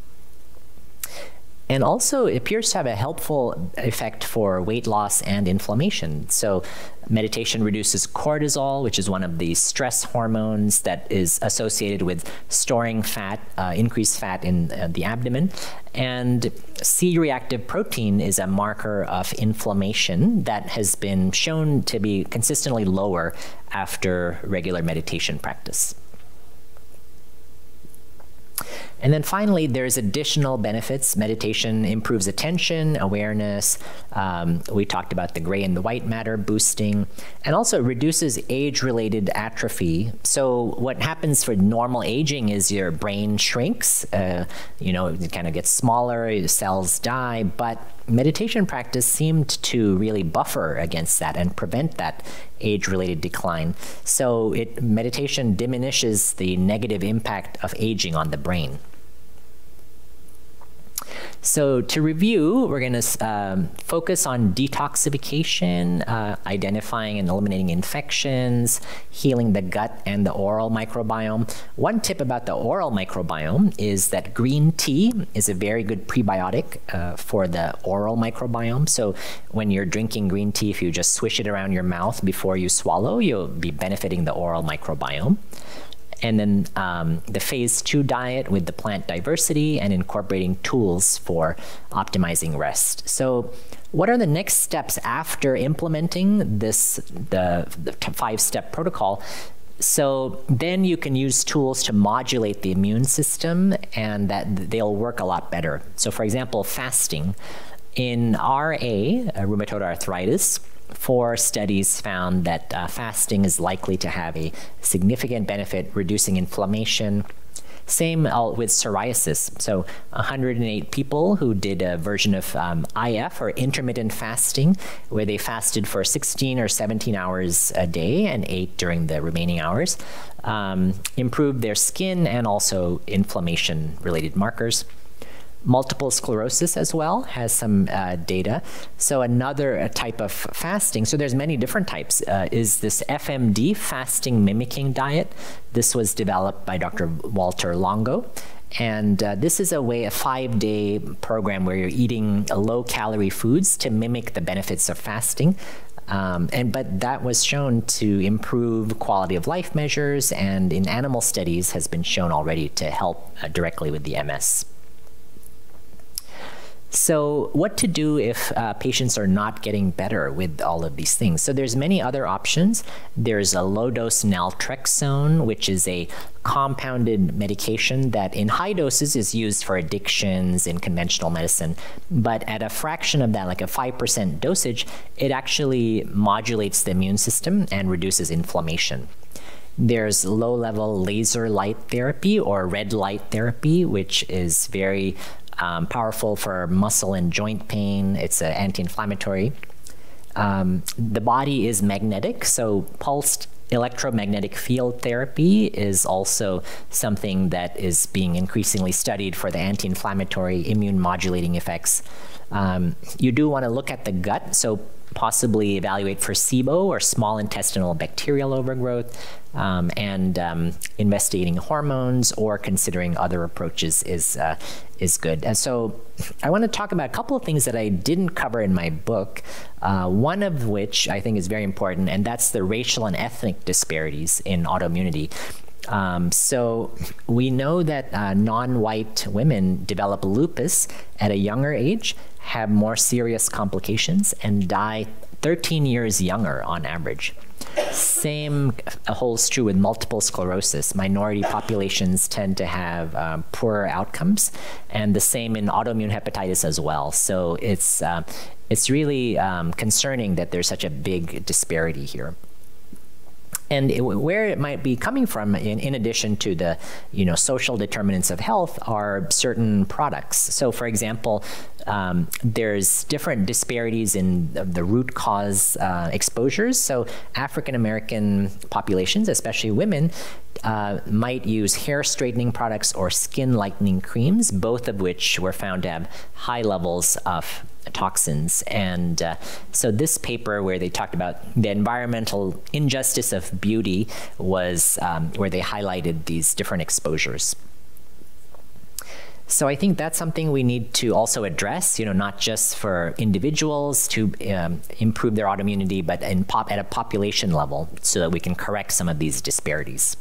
And also, it appears to have a helpful effect for weight loss and inflammation. So meditation reduces cortisol, which is one of the stress hormones that is associated with storing fat, increased fat in the abdomen. And C-reactive protein is a marker of inflammation that has been shown to be consistently lower after regular meditation practice. And then finally, there's additional benefits. Meditation improves attention, awareness. We talked about the gray and the white matter boosting, and also reduces age-related atrophy. So what happens for normal aging is your brain shrinks, it kind of gets smaller, your cells die, but meditation practice seemed to really buffer against that and prevent that age-related decline. So meditation diminishes the negative impact of aging on the brain. So to review, we're going to focus on detoxification, identifying and eliminating infections, healing the gut and the oral microbiome. One tip about the oral microbiome is that green tea is a very good prebiotic for the oral microbiome. So when you're drinking green tea, if you just swish it around your mouth before you swallow, you'll be benefiting the oral microbiome. And then the phase 2 diet with the plant diversity and incorporating tools for optimizing rest. So what are the next steps after implementing the 5-step protocol? So then you can use tools to modulate the immune system, and that they'll work a lot better. So for example, fasting. In RA, rheumatoid arthritis, 4 studies found that fasting is likely to have a significant benefit reducing inflammation. Same with psoriasis. So 108 people who did a version of IF, or intermittent fasting, where they fasted for 16 or 17 hours a day and ate during the remaining hours, improved their skin and also inflammation-related markers. Multiple sclerosis as well has some data. So another type of fasting, so there's many different types, is this FMD, fasting mimicking diet. This was developed by Dr. Walter Longo. And this is a 5-day program where you're eating low-calorie foods to mimic the benefits of fasting. But that was shown to improve quality of life measures, and in animal studies has been shown already to help directly with the MS. So what to do if patients are not getting better with all of these things? So there's many other options. There's a low-dose naltrexone, which is a compounded medication that in high doses is used for addictions in conventional medicine. But at a fraction of that, like a 5% dosage, it actually modulates the immune system and reduces inflammation. There's low-level laser light therapy or red light therapy, which is very powerful for muscle and joint pain. It's an anti-inflammatory. The body is magnetic, so pulsed electromagnetic field therapy is also something that is being increasingly studied for the anti-inflammatory immune modulating effects. You do want to look at the gut, so possibly evaluate for SIBO, or small intestinal bacterial overgrowth, and investigating hormones or considering other approaches is good. And so I want to talk about a couple of things that I didn't cover in my book, one of which I think is very important, and that's the racial and ethnic disparities in autoimmunity. So we know that non-white women develop lupus at a younger age, have more serious complications, and die 13 years younger on average. Same holds true with multiple sclerosis. Minority populations tend to have poorer outcomes, and the same in autoimmune hepatitis as well. So it's really concerning that there's such a big disparity here. And where it might be coming from, in addition to the social determinants of health, are certain products. So, for example, there's different disparities in the root cause exposures. So, African American populations, especially women, might use hair straightening products or skin lightening creams, both of which were found to have high levels of toxins. And so this paper where they talked about the environmental injustice of beauty was where they highlighted these different exposures. So I think that's something we need to also address, not just for individuals to improve their autoimmunity, but at a population level so that we can correct some of these disparities.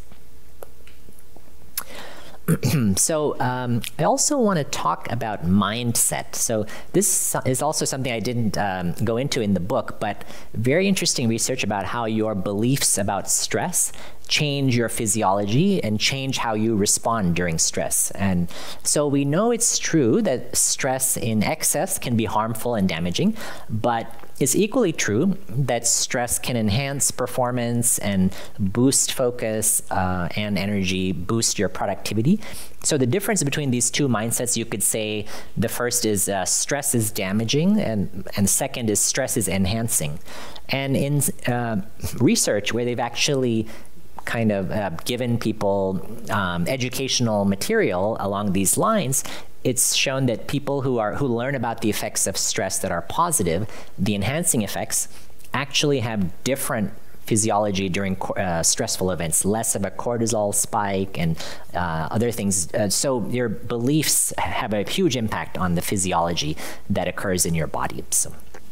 So I also want to talk about mindset. So this is also something I didn't go into in the book, but very interesting research about how your beliefs about stress change your physiology and change how you respond during stress. And so we know it's true that stress in excess can be harmful and damaging, but it's equally true that stress can enhance performance and boost focus and energy, boost your productivity. So the difference between these two mindsets, you could say the first is stress is damaging, and the second is stress is enhancing. And in research where they've actually kind of given people educational material along these lines, it's shown that people who learn about the effects of stress that are positive, the enhancing effects, actually have different physiology during stressful events, less of a cortisol spike and other things. So your beliefs have a huge impact on the physiology that occurs in your body. So.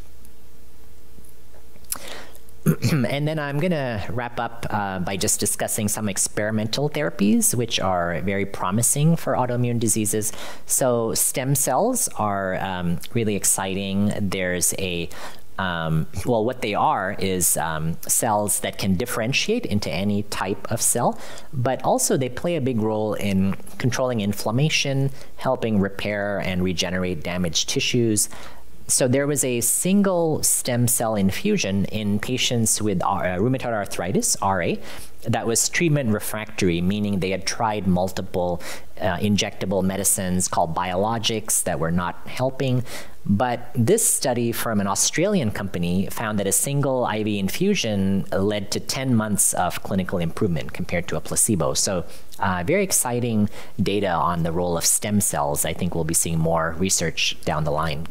And then I'm going to wrap up by just discussing some experimental therapies, which are very promising for autoimmune diseases. So stem cells are really exciting. There's a well, what they are is cells that can differentiate into any type of cell, but also they play a big role in controlling inflammation, helping repair and regenerate damaged tissues. So there was a single stem cell infusion in patients with rheumatoid arthritis, RA, that was treatment refractory, meaning they had tried multiple injectable medicines called biologics that were not helping. But this study from an Australian company found that a single IV infusion led to 10 months of clinical improvement compared to a placebo. So very exciting data on the role of stem cells. I think we'll be seeing more research down the line.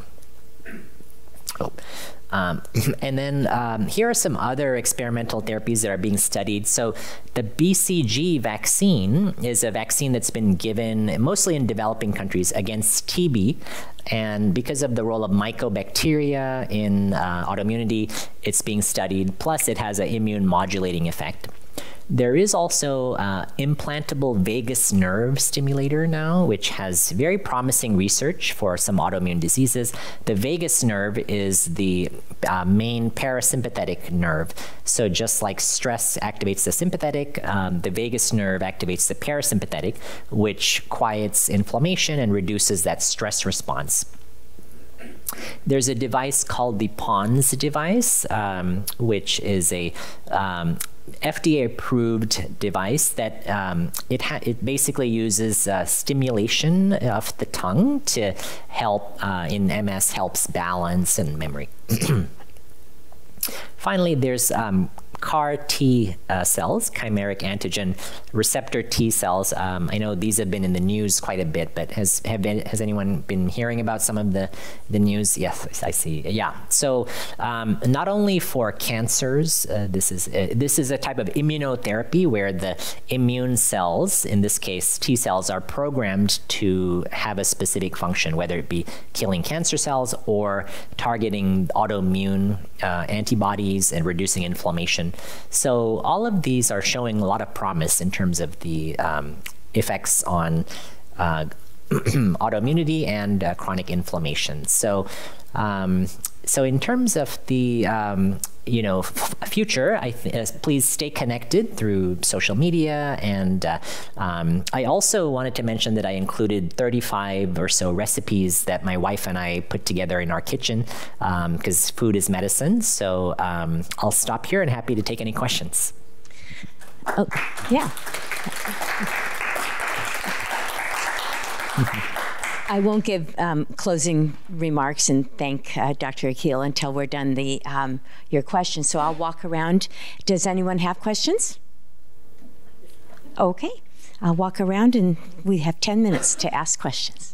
And then here are some other experimental therapies that are being studied. So the BCG vaccine is a vaccine that's been given mostly in developing countries against TB. And because of the role of mycobacteria in autoimmunity, it's being studied. Plus, it has an immune modulating effect. There is also implantable vagus nerve stimulator now, which has very promising research for some autoimmune diseases. The vagus nerve is the main parasympathetic nerve. So just like stress activates the sympathetic, the vagus nerve activates the parasympathetic, which quiets inflammation and reduces that stress response. There's a device called the PONS device, which is a FDA-approved device that it basically uses stimulation of the tongue to help in MS, helps balance and memory. Finally, there's CAR T cells, chimeric antigen receptor T cells. I know these have been in the news quite a bit, but has anyone been hearing about some of the news? Yes, I see. Yeah. So not only for cancers, this is a type of immunotherapy where the immune cells, in this case T cells, are programmed to have a specific function, whether it be killing cancer cells or targeting autoimmune antibodies and reducing inflammation. So all of these are showing a lot of promise in terms of the effects on autoimmunity and chronic inflammation. So, so in terms of the future, please stay connected through social media. And I also wanted to mention that I included 35 or so recipes that my wife and I put together in our kitchen, because food is medicine. So I'll stop here and happy to take any questions. Oh, yeah. I won't give closing remarks and thank Dr. Akil until we're done your questions. So I'll walk around. Does anyone have questions? Okay. I'll walk around and we have 10 minutes to ask questions.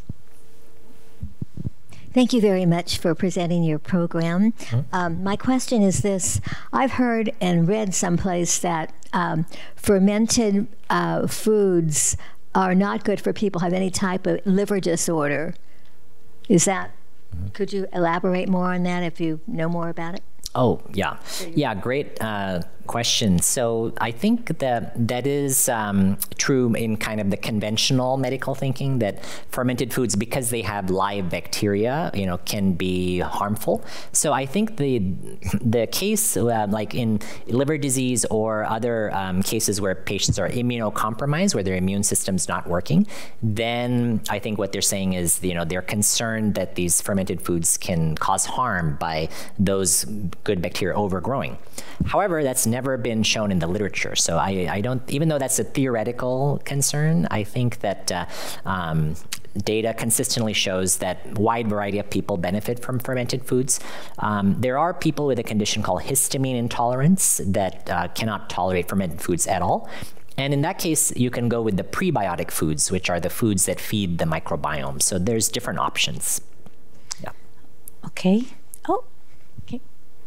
Thank you very much for presenting your program. My question is this. I've heard and read someplace that fermented foods are not good for people who have any type of liver disorder. Is that, could you elaborate more on that if you know more about it? Oh, yeah. Yeah, great question. So I think that is true in kind of the conventional medical thinking, that fermented foods, because they have live bacteria, can be harmful. So I think the case like in liver disease or other cases where patients are immunocompromised, where their immune system's not working, then I think what they're saying is, they're concerned that these fermented foods can cause harm by those good bacteria overgrowing. However, that's never been shown in the literature. So I don't, even though that's a theoretical concern, I think that data consistently shows that a wide variety of people benefit from fermented foods. There are people with a condition called histamine intolerance that cannot tolerate fermented foods at all. And in that case, you can go with the prebiotic foods, which are the foods that feed the microbiome. So there's different options. Yeah. Okay. Oh, okay.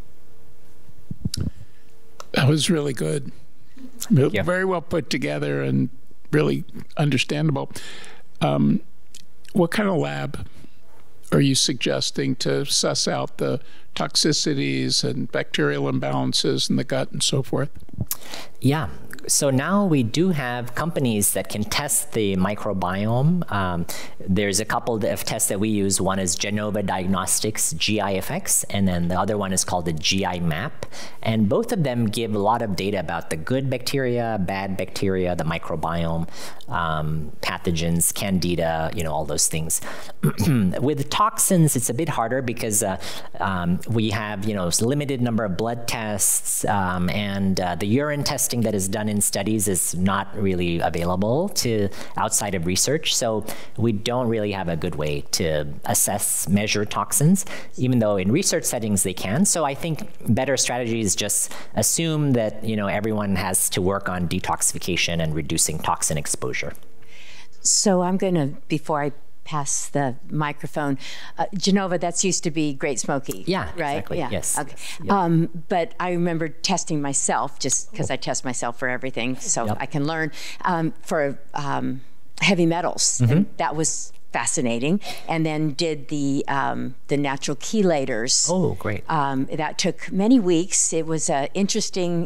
That was really good. Yeah. Very well put together and really understandable. What kind of lab are you suggesting to suss out the toxicities and bacterial imbalances in the gut and so forth? Yeah. So now we do have companies that can test the microbiome. There's a couple of tests that we use. One is Genova Diagnostics GIFX, and then the other one is called the GI Map. And both of them give a lot of data about the good bacteria, bad bacteria, the microbiome, pathogens, candida, all those things. With toxins, it's a bit harder because we have, limited number of blood tests, and the urine testing that is done in studies is not really available to outside of research. So we don't really have a good way to assess, measure toxins, even though in research settings they can. So I think better strategy is just assume that, everyone has to work on detoxification and reducing toxin exposure. So I'm going to, before I pass the microphone, Genova, that's used to be Great Smoky. Yeah, right? Exactly. Yeah. Yes. Okay. Yep. But I remember testing myself, just because I test myself for everything, so I can learn, for heavy metals. And that was fascinating. And then did the natural chelators. Oh, great. That took many weeks. It was interesting.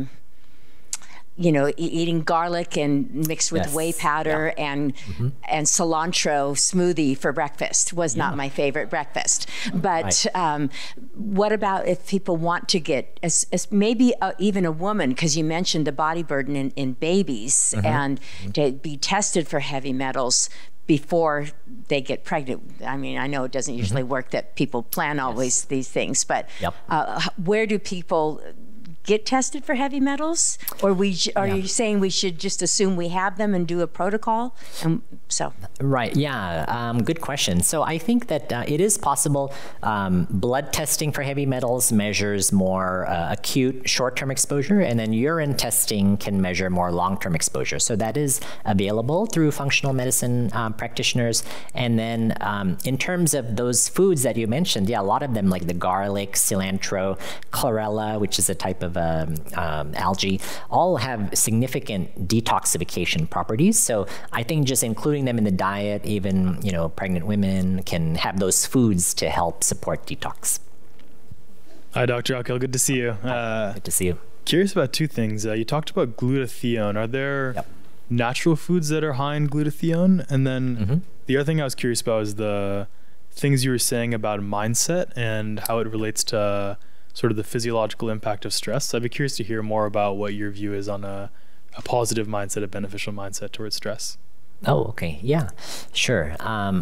Eating garlic and mixed with whey powder and cilantro smoothie for breakfast was not my favorite breakfast. But what about if people want to get, maybe even a woman, because you mentioned the body burden in babies, and to be tested for heavy metals before they get pregnant. I mean, I know it doesn't usually work that people plan always these things, but where do people get tested for heavy metals? Or are you saying we should just assume we have them and do a protocol? And so. Right, yeah, good question. So I think that it is possible. Blood testing for heavy metals measures more acute short-term exposure, and then urine testing can measure more long-term exposure. So that is available through functional medicine practitioners. And then in terms of those foods that you mentioned, yeah, a lot of them like the garlic, cilantro, chlorella, which is a type of algae, all have significant detoxification properties. So I think just including them in the diet, even pregnant women can have those foods to help support detox. Hi, Dr. Akil. Good to see you. Good to see you. Curious about two things. You talked about glutathione. Are there natural foods that are high in glutathione? And then the other thing I was curious about is the things you were saying about mindset and how it relates to sort of the physiological impact of stress. So I'd be curious to hear more about what your view is on a positive mindset, a beneficial mindset towards stress. Oh, okay. Yeah, sure.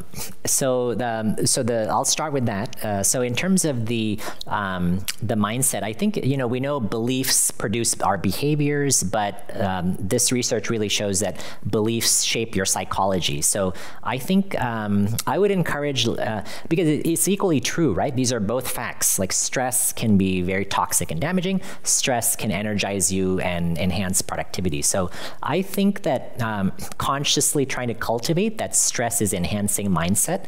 I'll start with that. So in terms of the mindset, I think, we know beliefs produce our behaviors, but this research really shows that beliefs shape your psychology. So I think I would encourage, because it's equally true, right? These are both facts. Like stress can be very toxic and damaging. Stress can energize you and enhance productivity. So I think that consciously trying to cultivate that stress is enhancing mindset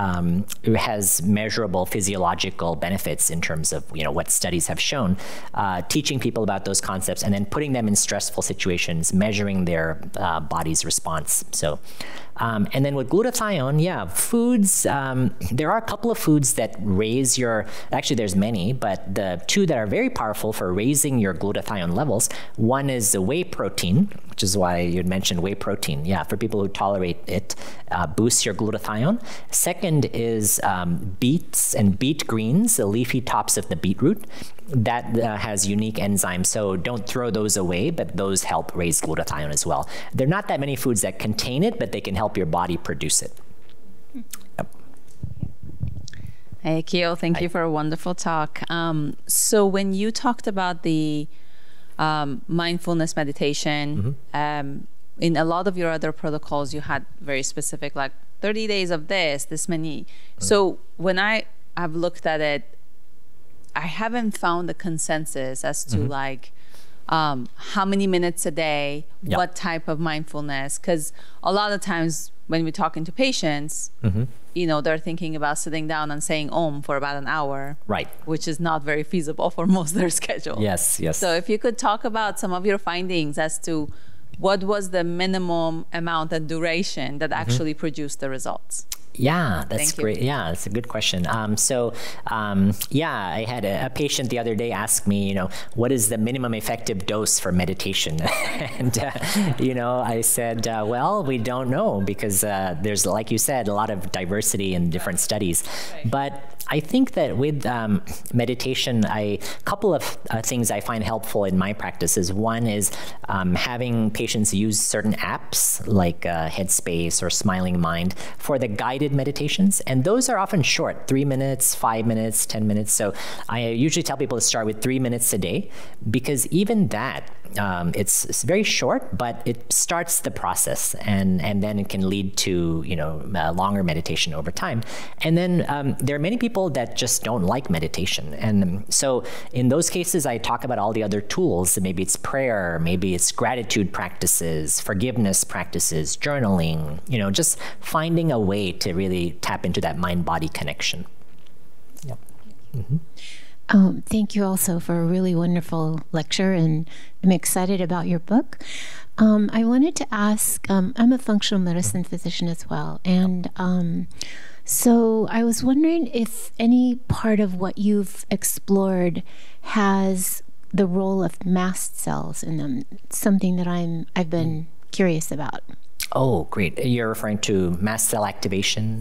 has measurable physiological benefits in terms of what studies have shown. Teaching people about those concepts and then putting them in stressful situations, measuring their body's response. So. And then with glutathione, foods, there are a couple of foods that raise actually there's many, but the two that are very powerful for raising your glutathione levels, one is the whey protein, which is why you mentioned whey protein. Yeah, for people who tolerate it, boosts your glutathione. Second is beets and beet greens, the leafy tops of the beetroot. That has unique enzymes, so don't throw those away, but those help raise glutathione as well. There are not that many foods that contain it, but they can help your body produce it. Yep. Hey, Akil, thank you for a wonderful talk. So when you talked about the mindfulness meditation, in a lot of your other protocols, you had very specific, like 30 days of this many. So when I've looked at it, I haven't found a consensus as to like how many minutes a day, what type of mindfulness, because a lot of times when we're talking to patients, they're thinking about sitting down and saying Om for about an hour, right? Which is not very feasible for most of their schedule. Yes. So if you could talk about some of your findings as to what was the minimum amount and duration that actually produced the results. Yeah, that's great. Yeah, that's a good question. I had a patient the other day ask me, what is the minimum effective dose for meditation? And, I said, well, we don't know because there's, like you said, a lot of diversity in different studies. But I think that with meditation, a couple of things I find helpful in my practice is one is having patients use certain apps like Headspace or Smiling Mind for the guided meditations. And those are often short, 3 minutes, 5 minutes, 10 minutes. So I usually tell people to start with 3 minutes a day because even that, it's very short, but it starts the process and then it can lead to, longer meditation over time. And then there are many people that just don't like meditation. And so in those cases, I talk about all the other tools. Maybe it's prayer, maybe it's gratitude practices, forgiveness practices, journaling, just finding a way to really tap into that mind-body connection. Yep. Thank you also for a really wonderful lecture, and I'm excited about your book. I wanted to ask, I'm a functional medicine physician as well, and so I was wondering if any part of what you've explored has the role of mast cells in them, something that I've been curious about. Oh, great. You're referring to mast cell activation?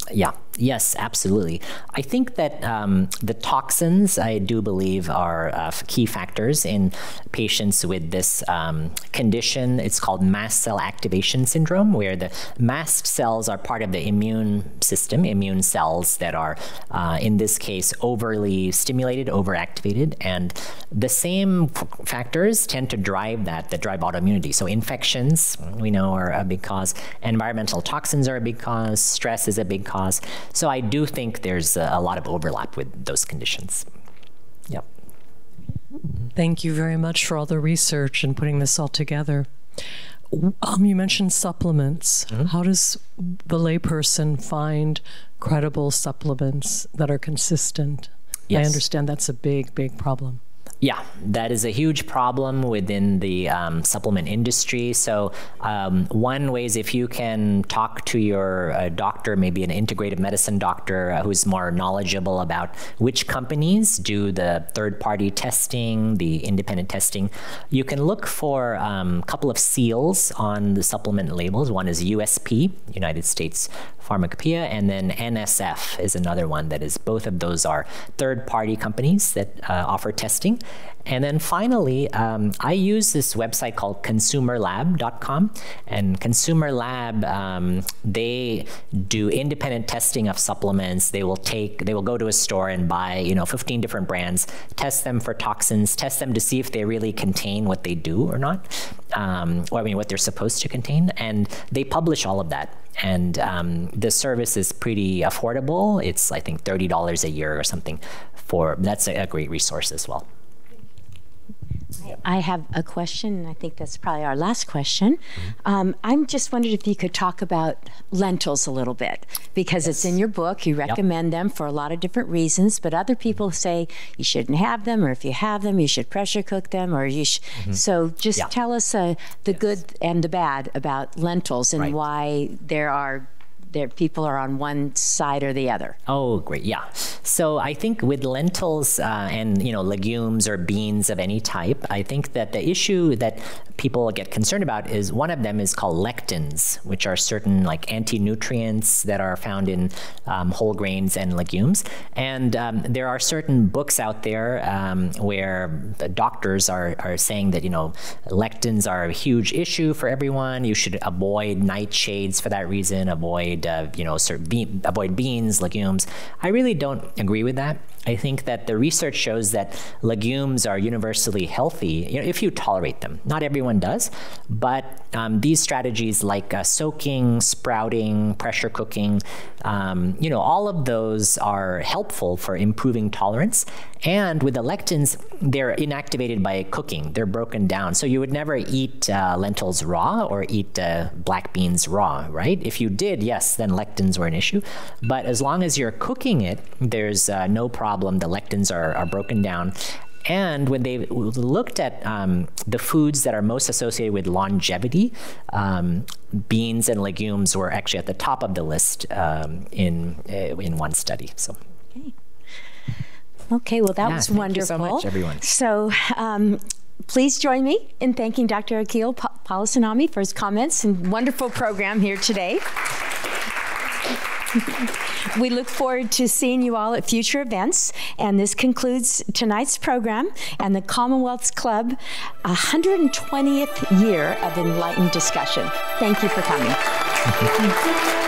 Yeah. Yes, absolutely. I think that the toxins, I do believe, are key factors in patients with this condition. It's called mast cell activation syndrome, where the mast cells are part of the immune system, immune cells that are, in this case, overly stimulated, overactivated. And the same factors tend to drive that drive autoimmunity. So infections, we know, are a big cause. Environmental toxins are a big cause. Stress is a big cause. So I do think there's a lot of overlap with those conditions. Yep. Thank you very much for all the research and putting this all together. You mentioned supplements. Mm-hmm. How does the layperson find credible supplements that are consistent? Yes. I understand that's a big, big problem. Yeah, that is a huge problem within the supplement industry. So one way is if you can talk to your doctor, maybe an integrative medicine doctor who's more knowledgeable about which companies do the third-party testing, the independent testing. You can look for a couple of seals on the supplement labels. One is USP, United States Pharmacopoeia, and then NSF is another one that is, both of those are third-party companies that offer testing. And then finally, I use this website called consumerlab.com, and Consumer Lab, they do independent testing of supplements. They will go to a store and buy, 15 different brands, test them for toxins, test them to see if they really contain what they do or not, what they're supposed to contain, and they publish all of that. And the service is pretty affordable. It's, I think, $30 a year or something. That's a great resource as well. I have a question, and I think that's probably our last question. I'm just wondering if you could talk about lentils a little bit, because it's in your book. You recommend them for a lot of different reasons, but other people say you shouldn't have them, or if you have them, you should pressure cook them, or you so just tell us the good and the bad about lentils and why people are on one side or the other. Oh, great. Yeah. So I think with lentils and legumes or beans of any type, I think that the issue that people get concerned about is one of them is called lectins, which are certain anti-nutrients that are found in whole grains and legumes. And there are certain books out there where the doctors are saying that lectins are a huge issue for everyone. You should avoid nightshades for that reason. Avoid beans, legumes. I really don't agree with that. I think that the research shows that legumes are universally healthy if you tolerate them. Not everyone does, but these strategies like soaking, sprouting, pressure cooking, all of those are helpful for improving tolerance. And with the lectins, they're inactivated by cooking. They're broken down. So you would never eat lentils raw or eat black beans raw, right? If you did, yes, then lectins were an issue. But as long as you're cooking it, there's no problem. The lectins are broken down. And when they looked at the foods that are most associated with longevity, beans and legumes were actually at the top of the list in one study. So. Okay, well, that was wonderful. Thank you so much, everyone. So please join me in thanking Dr. Akil Palanisamy for his comments and wonderful program here today. We look forward to seeing you all at future events, and this concludes tonight's program and the Commonwealth's Club 120th year of enlightened discussion. Thank you for coming.